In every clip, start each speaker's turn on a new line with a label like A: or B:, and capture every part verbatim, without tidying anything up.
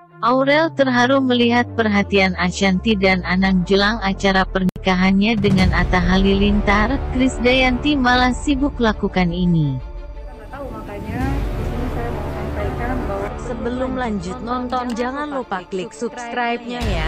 A: Aurel terharu melihat perhatian Ashanty dan Anang jelang acara pernikahannya dengan Atta Halilintar. Krisdayanti malah sibuk lakukan ini.
B: Tahu, makanya di sini saya mau sampaikan bahwa
C: sebelum lanjut nonton jangan lupa klik subscribe-nya ya.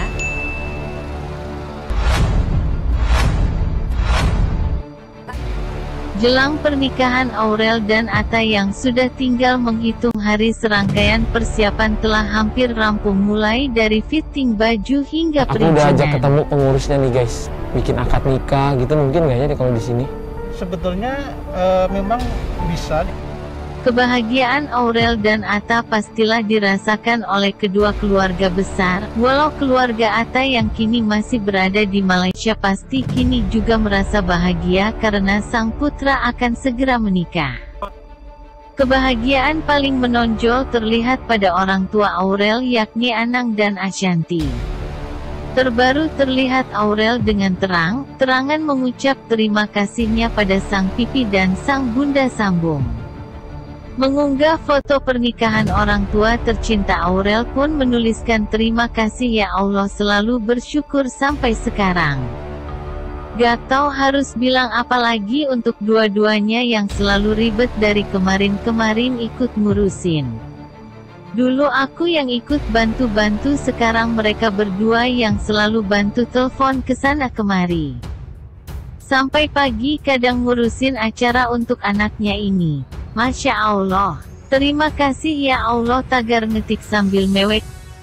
A: Jelang pernikahan Aurel dan Atta yang sudah tinggal menghitung hari, serangkaian persiapan telah hampir rampung mulai dari fitting baju hingga perincian.
D: Aku udah ajak ketemu pengurusnya nih guys, bikin akad nikah gitu, mungkin nggak ya deh kalau di sini?
E: Sebetulnya uh, memang bisa.
A: Kebahagiaan Aurel dan Atta pastilah dirasakan oleh kedua keluarga besar. Walau keluarga Atta yang kini masih berada di Malaysia pasti kini juga merasa bahagia karena sang putra akan segera menikah. Kebahagiaan paling menonjol terlihat pada orang tua Aurel yakni Anang dan Ashanty. Terbaru terlihat Aurel dengan terang-terangan mengucap terima kasihnya pada sang pipi dan sang bunda sambung. Mengunggah foto pernikahan orang tua tercinta, Aurel pun menuliskan terima kasih ya Allah, selalu bersyukur sampai sekarang. Gak tau harus bilang apa lagi untuk dua-duanya yang selalu ribet dari kemarin-kemarin ikut ngurusin. Dulu aku yang ikut bantu-bantu, sekarang mereka berdua yang selalu bantu telepon kesana kemari. Sampai pagi kadang ngurusin acara untuk anaknya ini. Masya Allah, terima kasih ya Allah, tagar ngetik sambil mewek.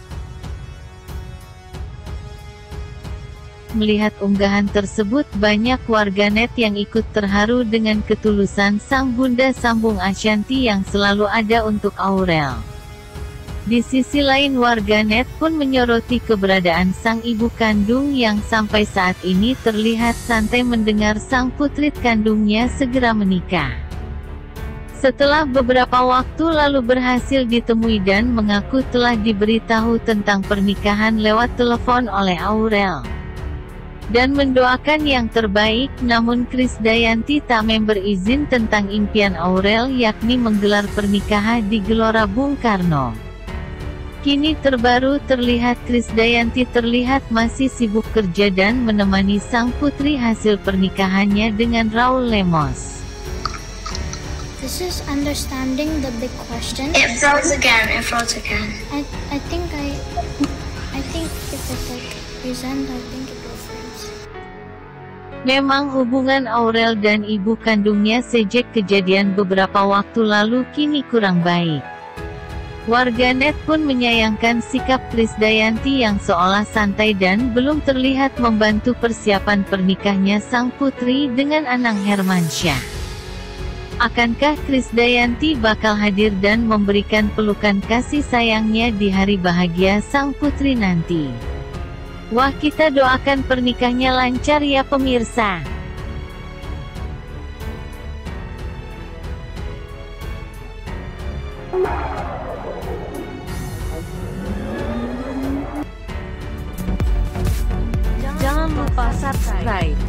A: Melihat unggahan tersebut, banyak warganet yang ikut terharu dengan ketulusan sang bunda sambung Ashanty yang selalu ada untuk Aurel. Di sisi lain, warganet pun menyoroti keberadaan sang ibu kandung yang sampai saat ini terlihat santai mendengar sang putri kandungnya segera menikah. Setelah beberapa waktu lalu berhasil ditemui dan mengaku telah diberitahu tentang pernikahan lewat telepon oleh Aurel. Dan mendoakan yang terbaik, namun Krisdayanti tak member izin tentang impian Aurel yakni menggelar pernikahan di Gelora Bung Karno. Kini terbaru terlihat Krisdayanti terlihat masih sibuk kerja dan menemani sang putri hasil pernikahannya dengan Raul Lemos.
F: This is understanding the big question.
G: It froze again. It froze again.
F: I I think I I think if it like present, I think it will freeze.
A: Memang hubungan Aurel dan ibu kandungnya sejak kejadian beberapa waktu lalu kini kurang baik. Warganet pun menyayangkan sikap Krisdayanti yang seolah santai dan belum terlihat membantu persiapan pernikahnya sang putri dengan Anang Hermansyah. Akankah Krisdayanti bakal hadir dan memberikan pelukan kasih sayangnya di hari bahagia sang putri nanti? Wah, kita doakan pernikahannya lancar ya pemirsa.
C: Jangan lupa subscribe.